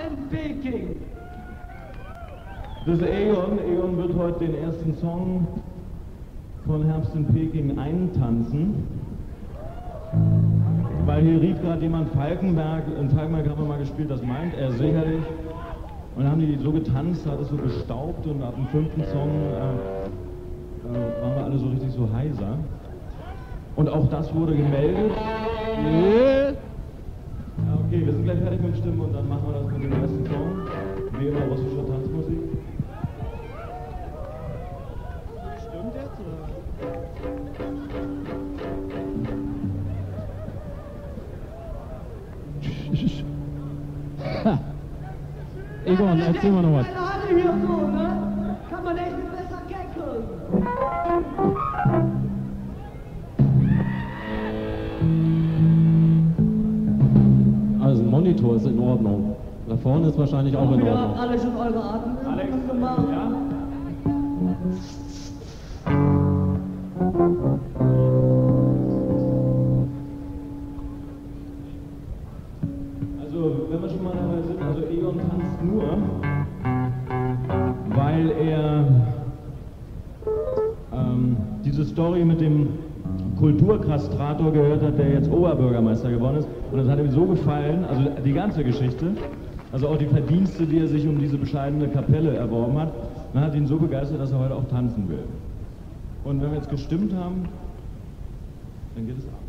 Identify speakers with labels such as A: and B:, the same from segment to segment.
A: in Peking.
B: Das ist Egon. Egon wird heute den ersten Song von Herbst in Peking eintanzen. Weil hier rief gerade jemand Falkenberg. In Falkenberg haben wir mal gespielt, das meint er sicherlich. Und dann haben die so getanzt, hat es so gestaubt und ab dem 5. Song waren wir alle so richtig so heiser. Und auch das wurde gemeldet. Ja, okay, wir sind gleich fertig mit Stimmen und dann machen wir das mit dem ersten Song. Wie immer russische Tanzmusik.
A: Stimmt jetzt, oder?
C: Egon, erzähl mal noch was.
A: Alle hier so, ne? Kann man echt besser keckeln.
C: Also ein Monitor ist in Ordnung. Da vorne ist wahrscheinlich auch in
A: Ihr habt
C: Ordnung.
A: alle schon eure Atemübungen
B: Alex,
A: gemacht.
B: ja? Also, wenn wir schon mal dabei sind, also Egon tanzt nur, weil er diese Story mit dem Kulturkastrator gehört hat, der jetzt Oberbürgermeister geworden ist. Und das hat ihm so gefallen, also die ganze Geschichte, also auch die Verdienste, die er sich um diese bescheidene Kapelle erworben hat, dann hat ihn so begeistert, dass er heute auch tanzen will. Und wenn wir jetzt gestimmt haben, dann geht es ab.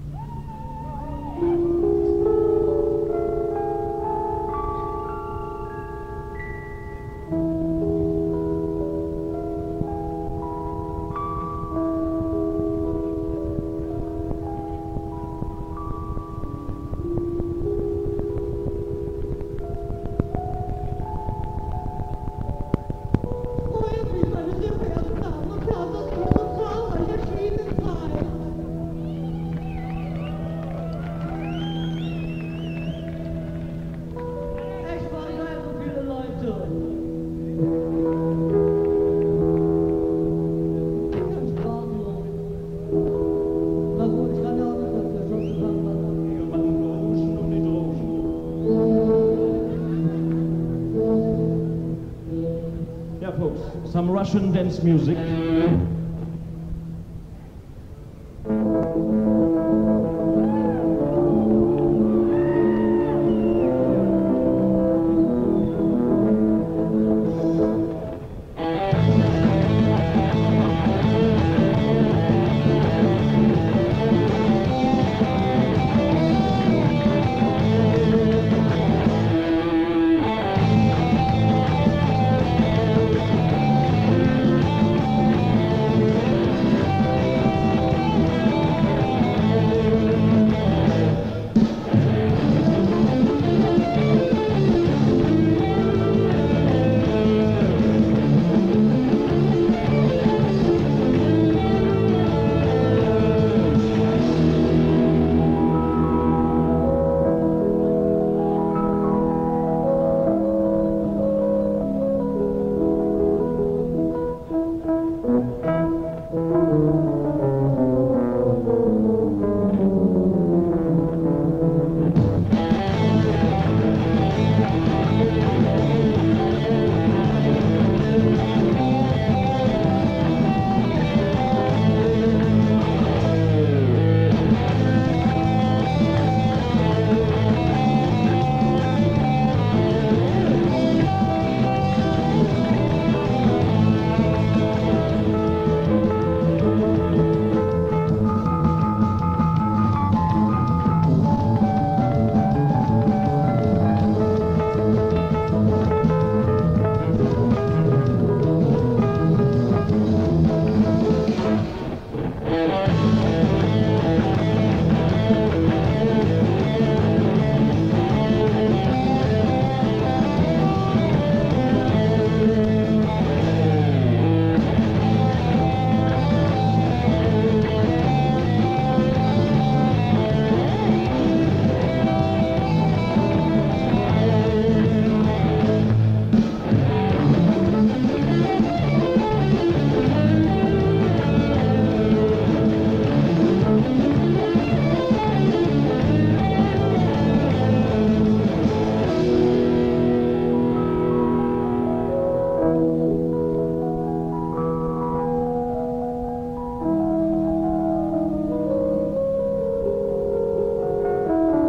B: Some Russian dance music.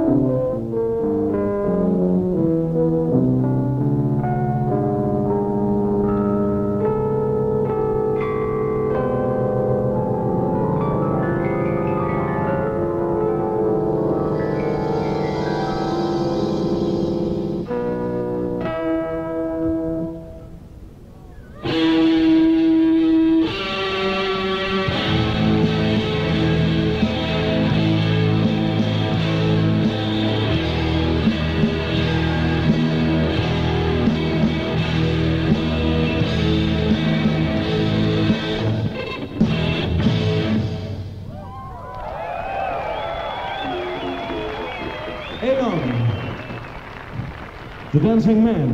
B: The Dancing Man.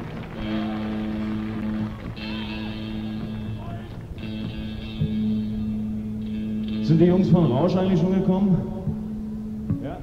B: Sind die Jungs von Rausch eigentlich schon gekommen? Ja.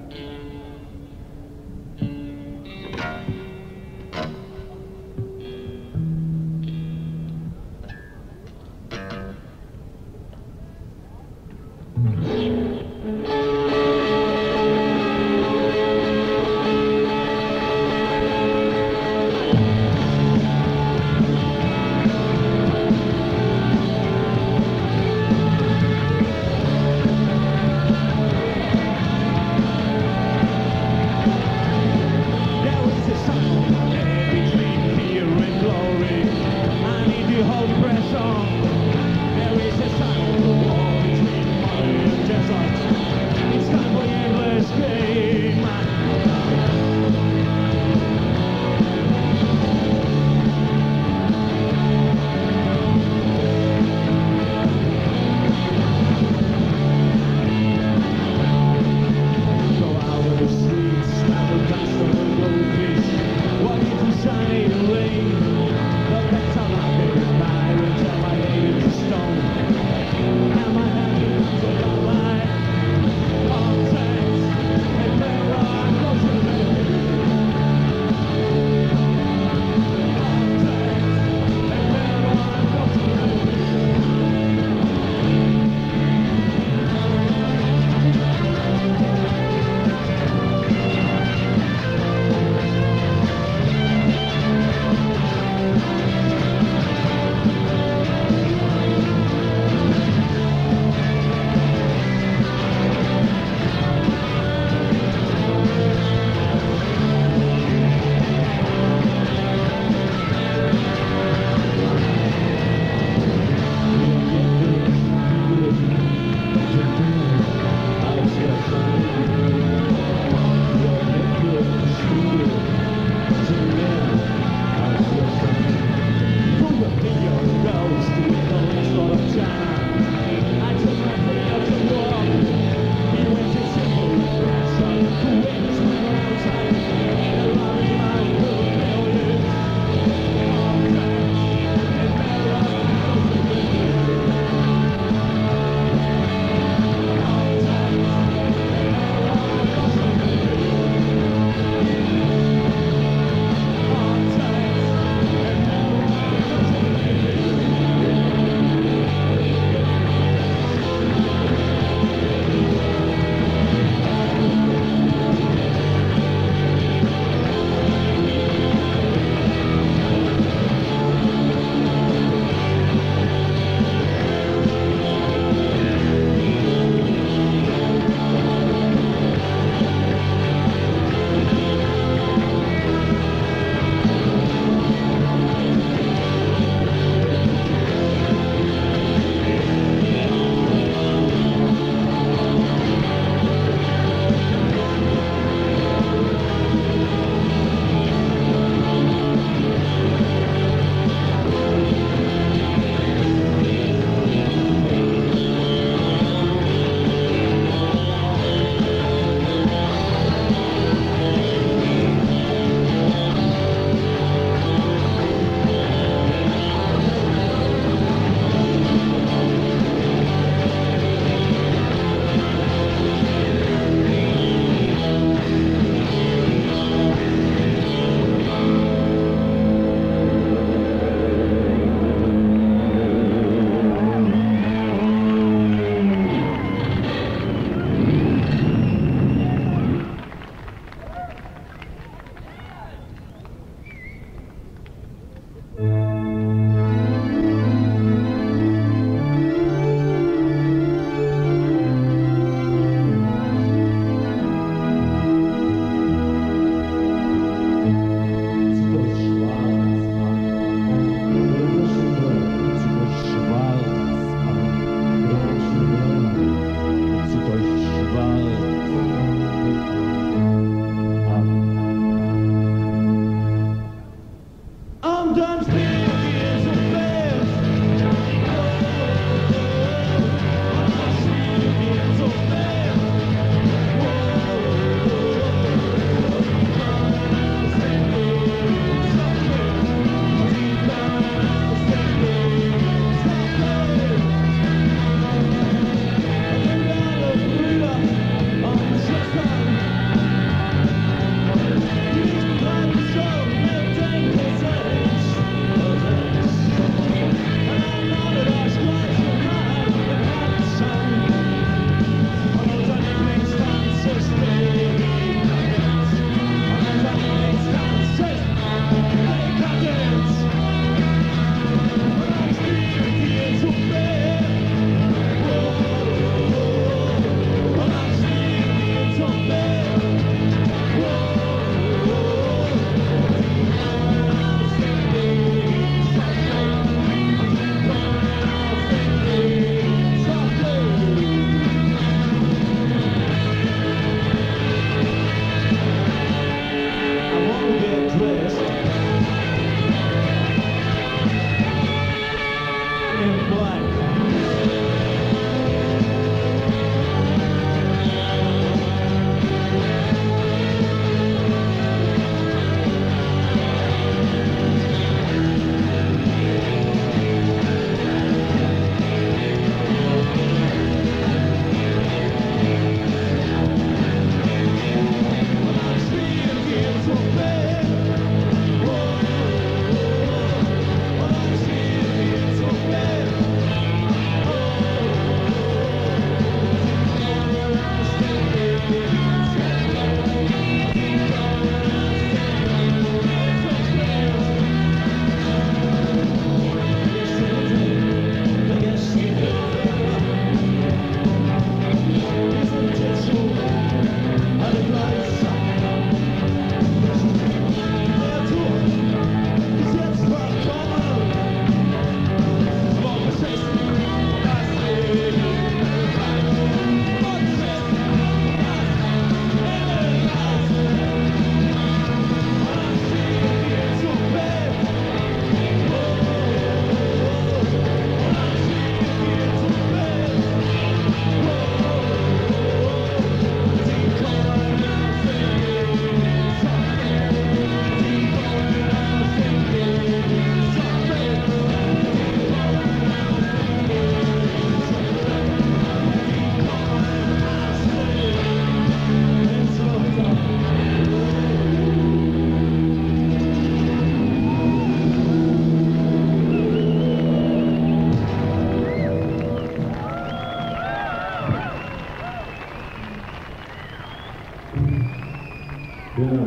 B: Genau.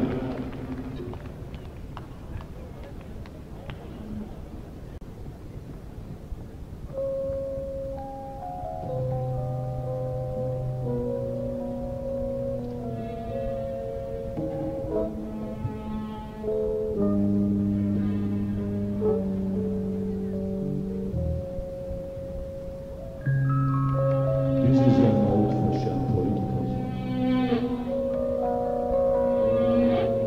B: This is an old-fashioned political song.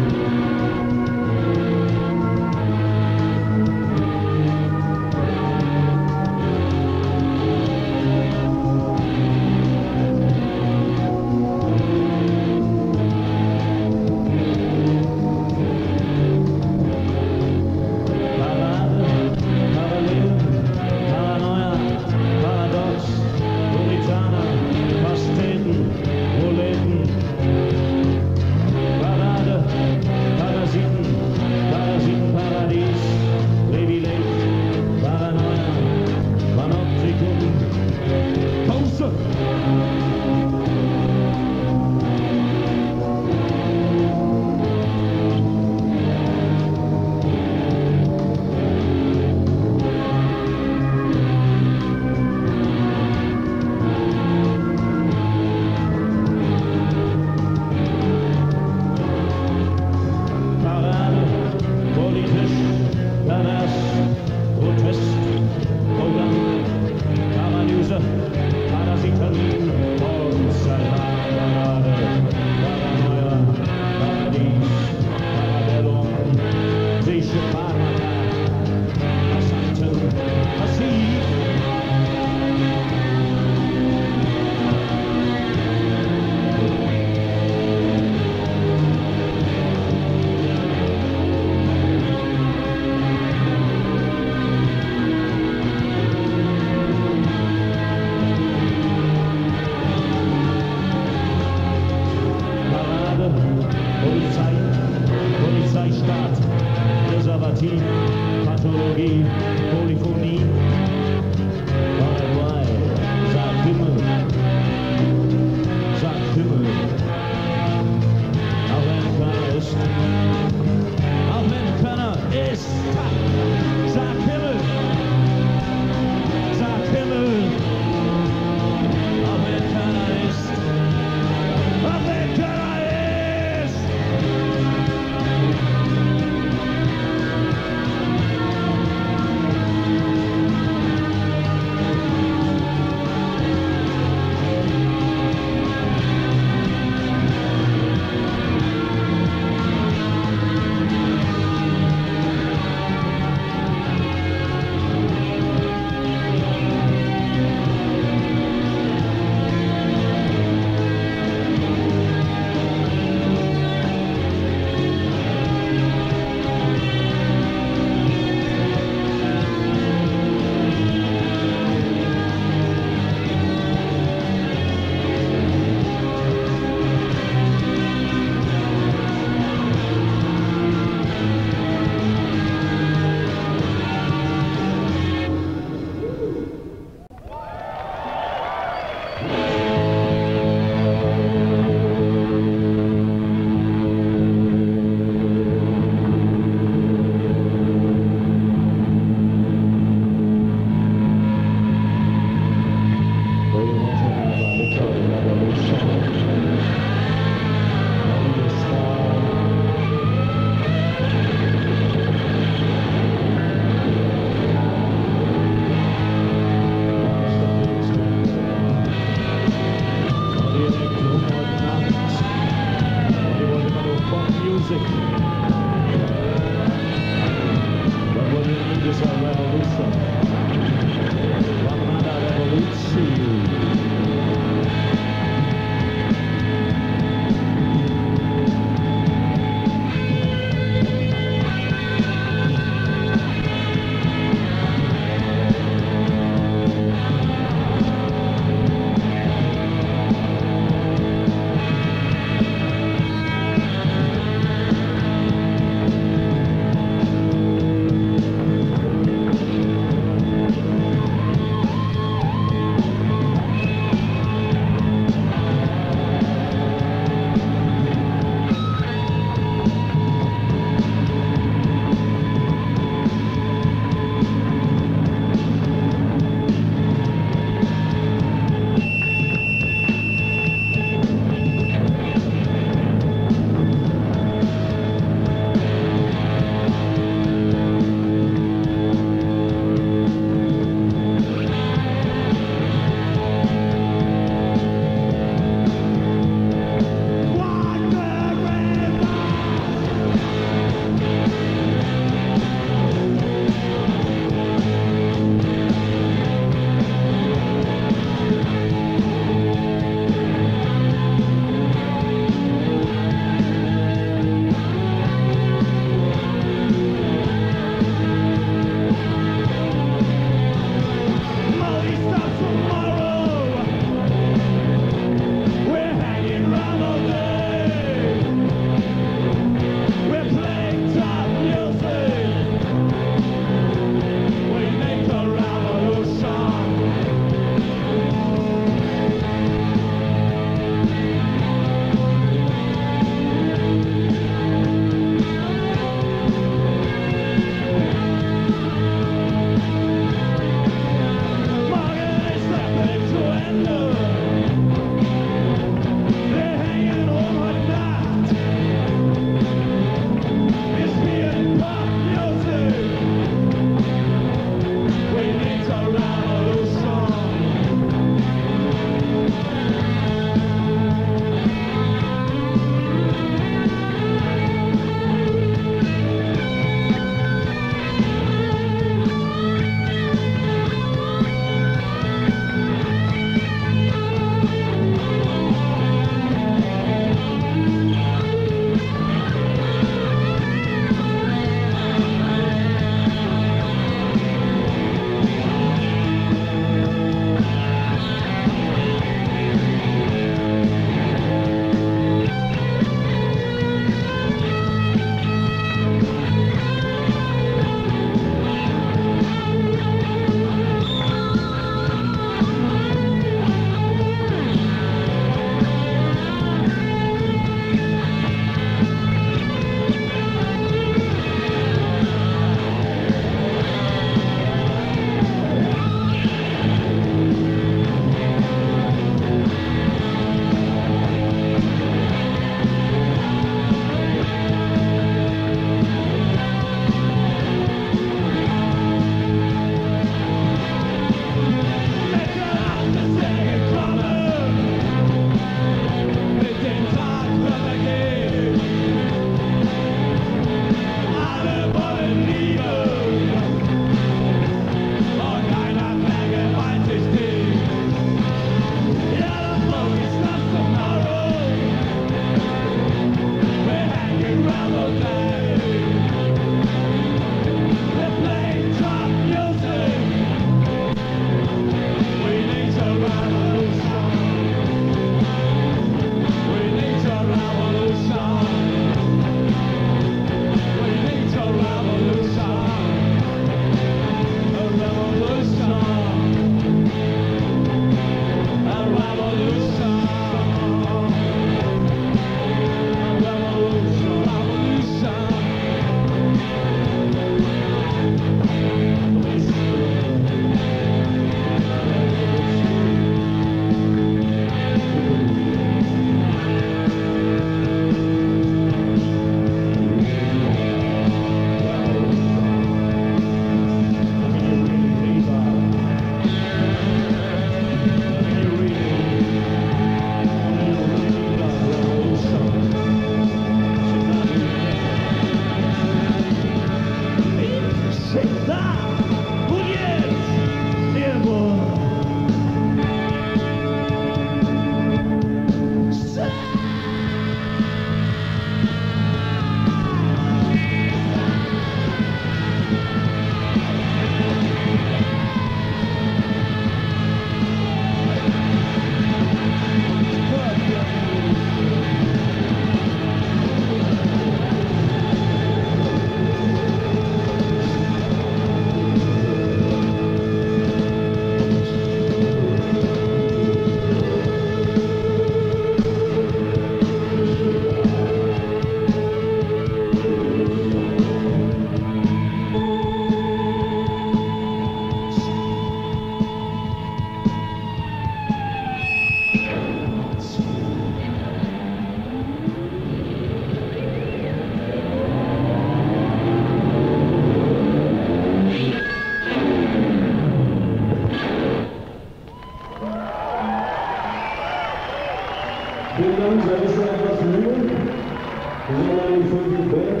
B: Vielen Dank, seid ihr schon etwas müde? Wir sind mal die 5 im Bett.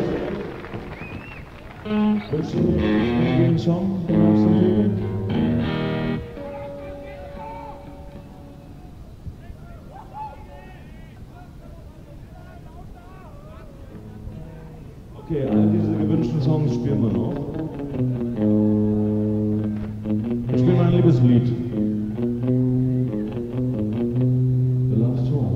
B: Wünschen wir den Song, den aus dem Film? Okay, all diese gewünschten Songs spielen wir noch. Ich spiele mein Liebeslied. The Love Song.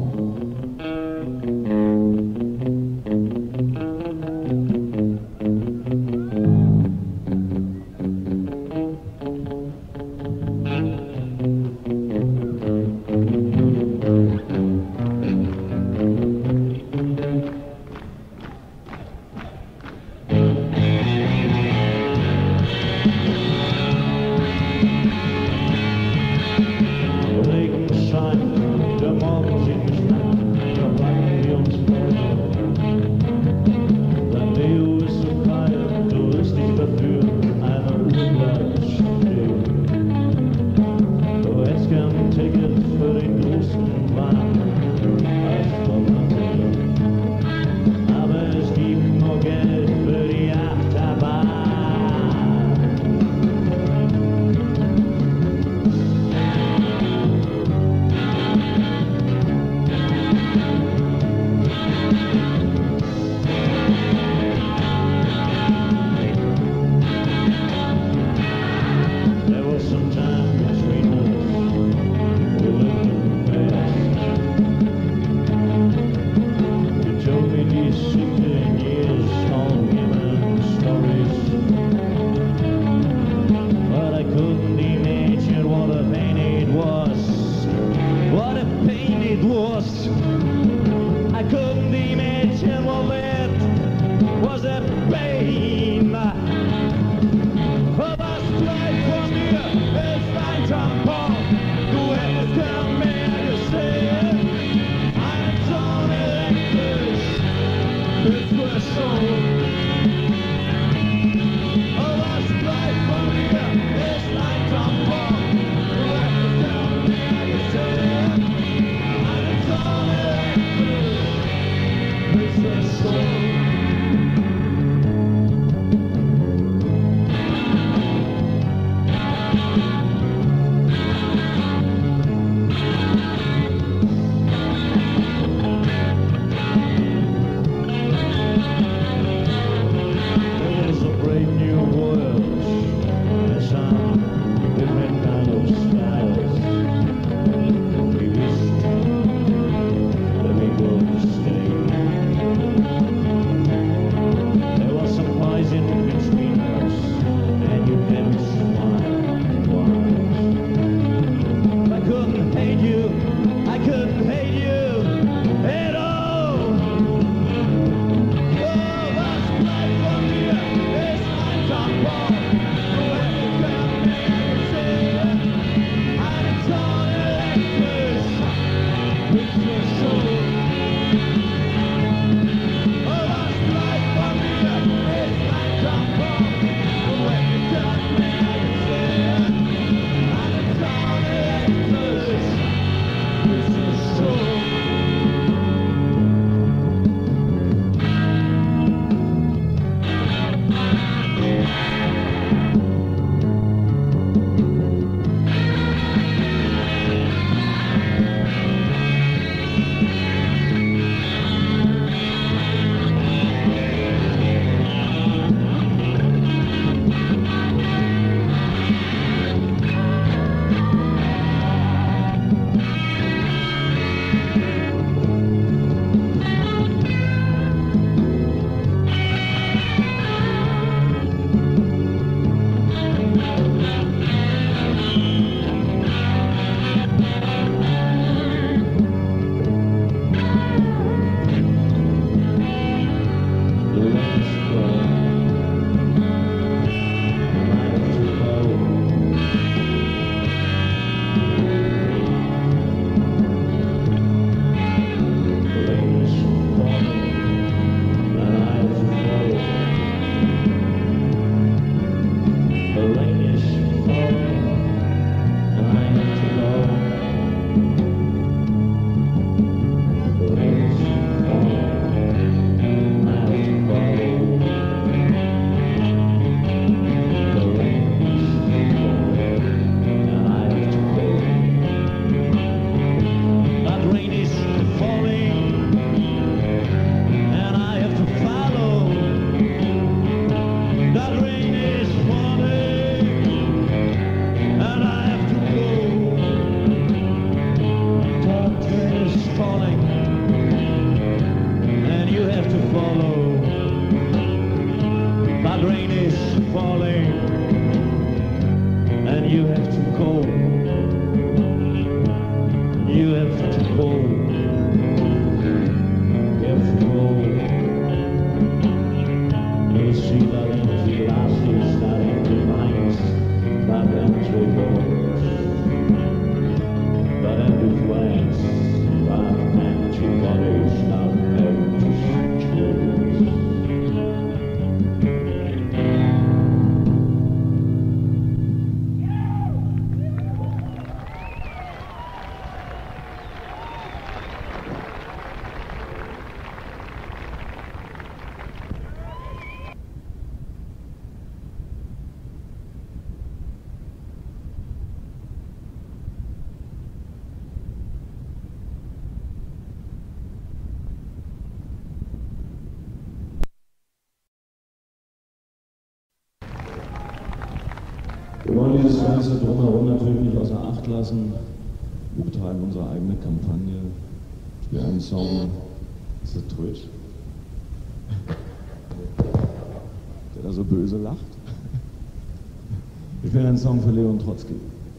D: It's
B: Wir wollen dieses Ganze drumherum natürlich nicht außer Acht lassen. Wir betreiben unsere eigene Kampagne. Ich spiele einen Song, ist das Twitch? Der da so böse lacht. Ich spiele einen Song für Leon Trotsky.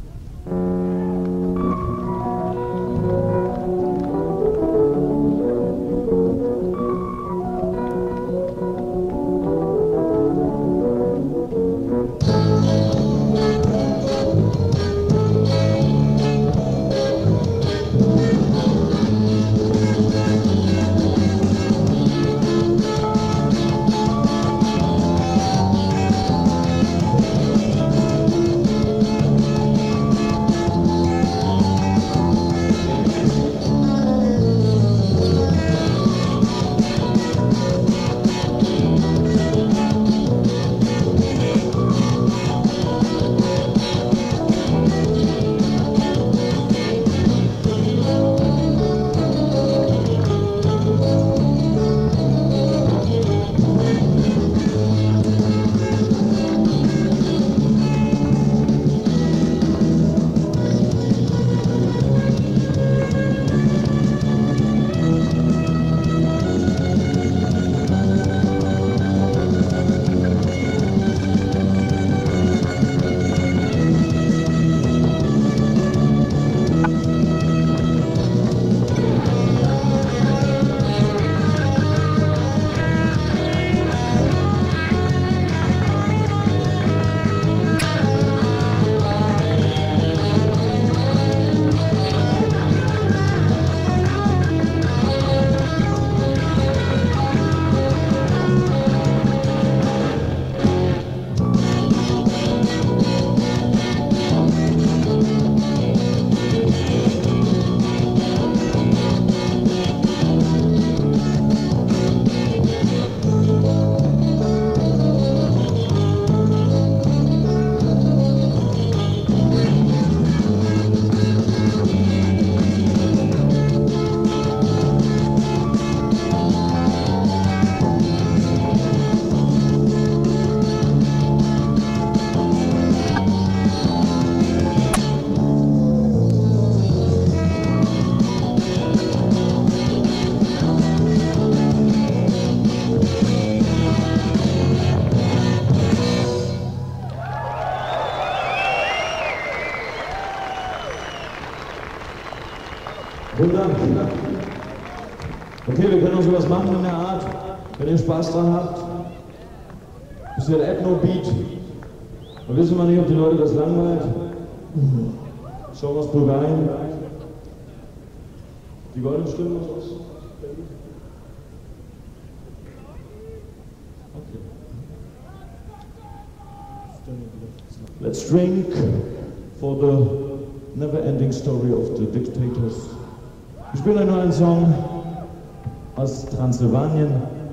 B: Okay, wir können auch sowas machen in der Art, wenn ihr Spaß dran habt. Das ist ja der Ethno-Beat. Da wissen wir nicht, ob die Leute das langweilt. Schauen wir aus Bulgarien. Die goldenen Stimmen aus Ost. Okay. Let's drink for the never-ending story of the dictators. Ich spiele euch noch einen Song aus Transsilvanien.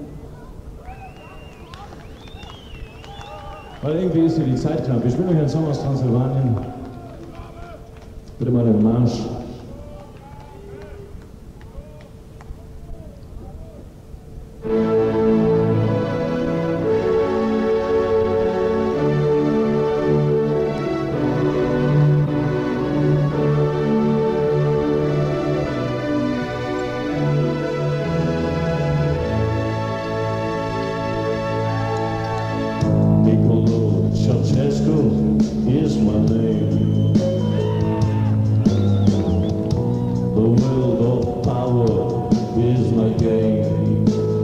B: Weil irgendwie ist hier die Zeit knapp. Ich spiele euch einen Song aus Transsilvanien. Bitte mal den Marsch. Is my name. The world of power is my game,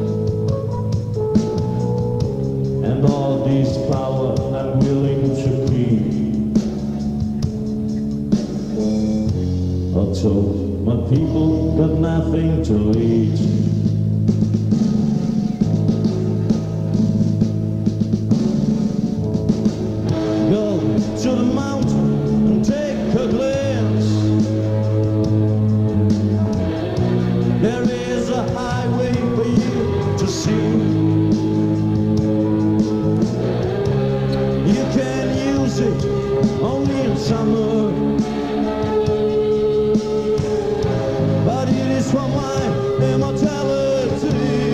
B: and all this power I'm willing to keep. Although my people got nothing to eat. To the mountain and take a glance. There is a highway for you to see. You can use it only in summer, but it is for my immortality.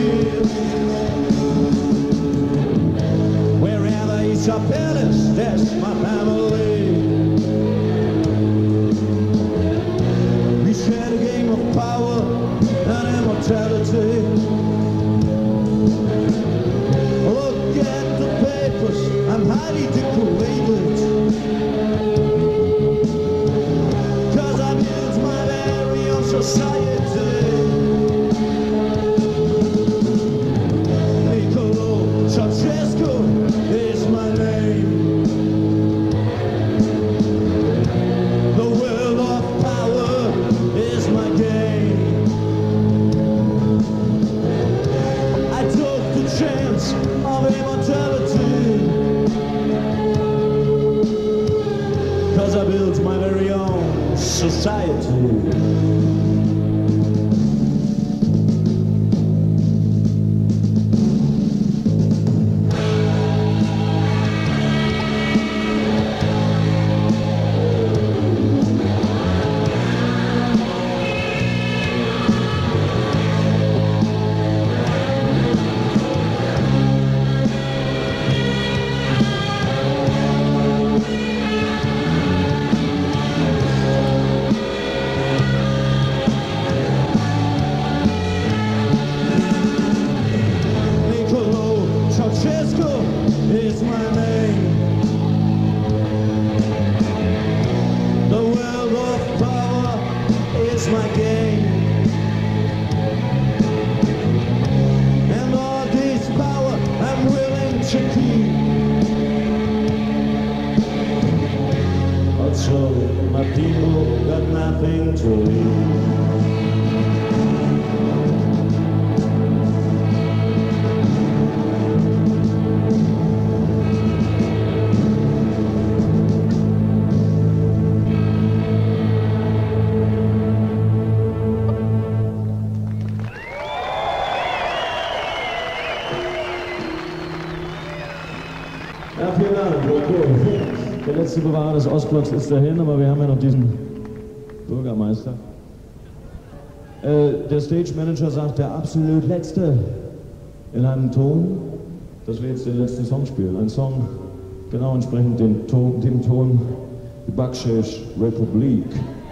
D: my very own society. Is my name. The world of power is my game, and all this power I'm willing to keep. Also, my people got nothing to leave.
B: Ja, vielen Dank. Okay. Der letzte Bewahrer des Ostblocks ist dahin, aber wir haben ja noch diesen Bürgermeister. Der Stage Manager sagt, der absolut letzte in einem Ton, dass wir jetzt den letzten Song spielen. Ein Song genau entsprechend dem Ton Bakshish Republik.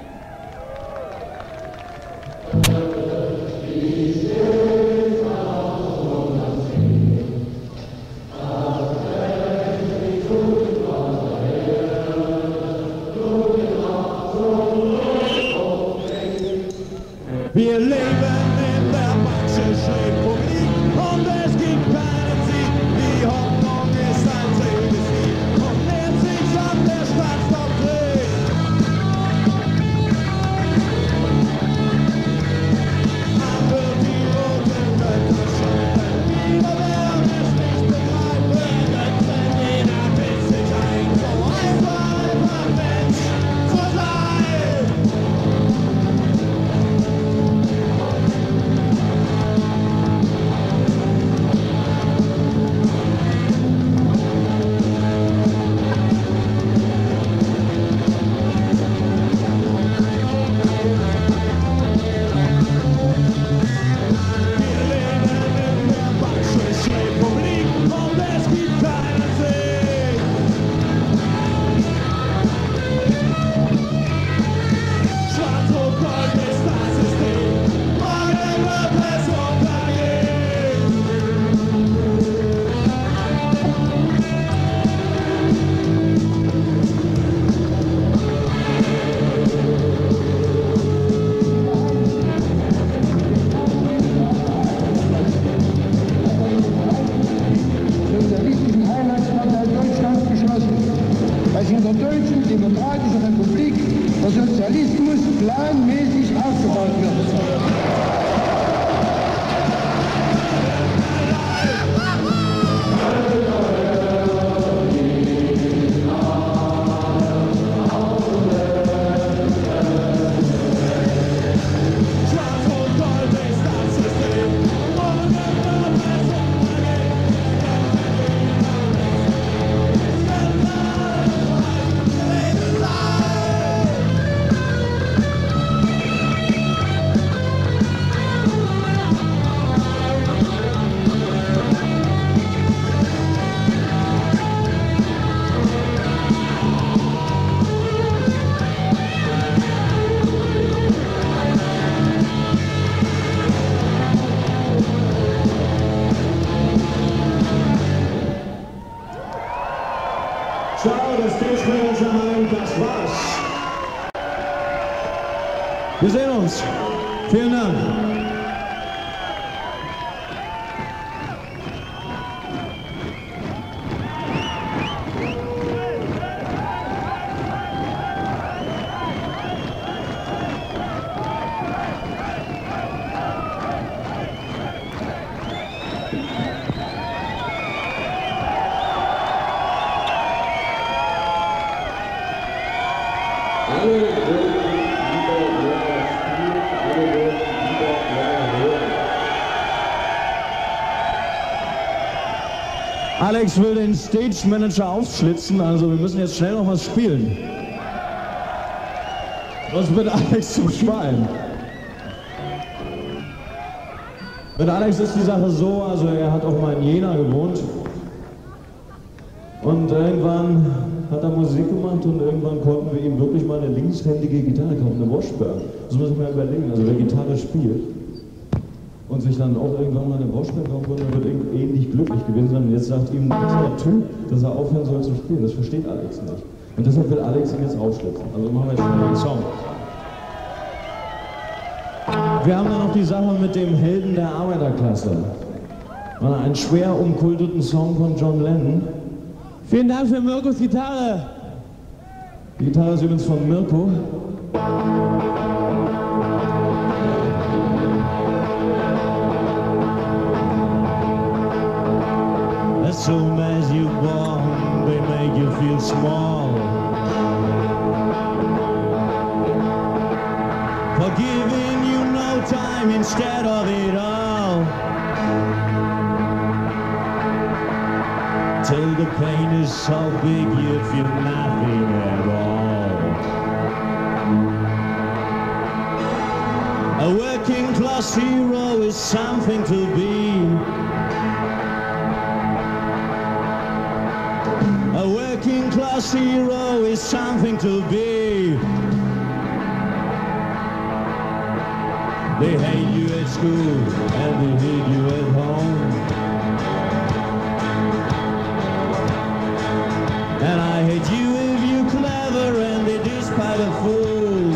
D: Wir leben in der Bakshish-Republik und es gibt keinen Sieg. Die Hoffnung ist ein selbiges Lied und nähert sich an der Staatsdoktrin. Aber die roten Götter schreiben, wieder werden es nicht begreifen. Denn jeder will sich ein, so einfach Mensch zu sein.
A: In der Deutschen Demokratischen Republik der Sozialismus planmäßig aufgebaut wird.
D: Ciao, das Stage-Manager meint, das war's. Wir sehen uns. Vielen Dank.
B: Alle wollten lieber länger spielen, alle wollten lieber länger hören. Alex will den Stage Manager aufschlitzen, also wir müssen jetzt schnell noch was spielen. Sonst wird Alex zum Schwein. Mit Alex ist die Sache so, also er hat auch mal in Jena gewohnt. Und irgendwann hat er Musik gemacht und irgendwann konnten wir ihm wirklich mal eine linkshändige Gitarre kaufen, eine Washburn. Das muss man mal überlegen, also wer Gitarre spielt und sich dann auch irgendwann mal eine Washburn kaufen konnte, der wird ähnlich glücklich gewesen sein. Und jetzt sagt ihm dieser Typ, dass er aufhören soll zu spielen. Das versteht Alex nicht. Und deshalb will Alex ihn jetzt aufschlitzen. Also machen wir jetzt schon einen Song. Wir haben dann noch die Sache mit dem Helden der Arbeiterklasse. Einen schwer umkulteten Song von John Lennon.
E: Vielen Dank für Mirkos Gitarre.
B: Die Gitarre ist übrigens von Mirko.
D: As soon as you're born, they make you feel small. For giving you no time instead of it all. Till the pain is so big you feel nothing at all. A working class hero is something to be. A working class hero is something to be. They hate you at school and they hate you at home. And I hate you if you're clever and they despite a fool.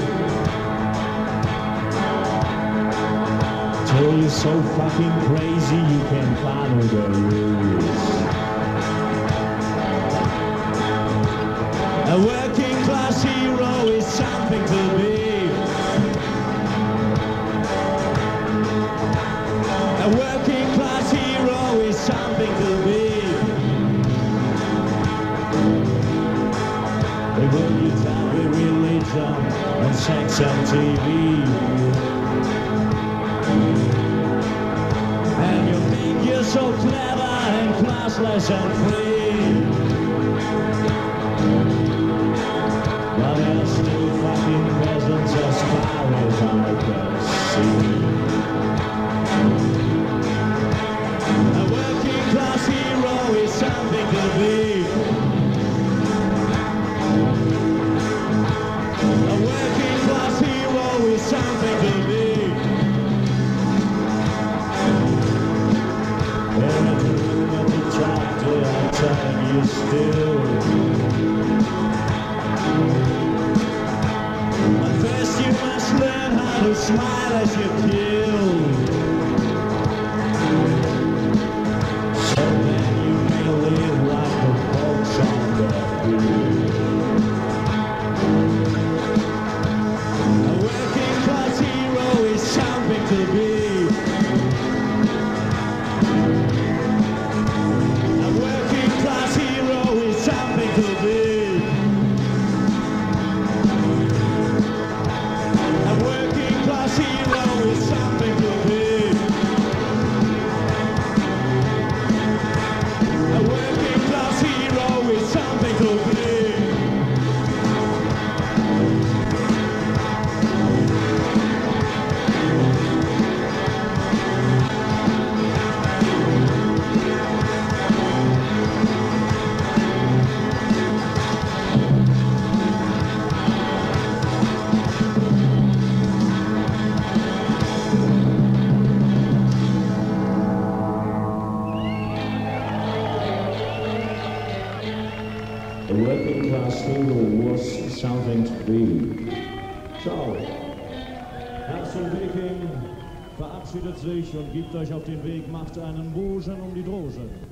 D: Till you're so fucking crazy you can't follow the rules. A working class hero is something to be. A working class hero is something to be. They will you down with religion and sex and TV. And you think you're so clever and classless and free. But they're still fucking peasants as far as I can see. A working class hero is something to be. A working class hero is something to be. They're at the room at the top, they are telling you still. But first you must learn how to smile as you kill. So then you may live like the folks on the field. A working class hero is something to be. A working class hero is something to be. A working class hero is something to be. A working class hero is something to be. The working class hero was something to be. Ciao.
B: Herzog Viking verabschiedet sich und gibt euch auf den Weg, macht einen Bogen um die Drogen.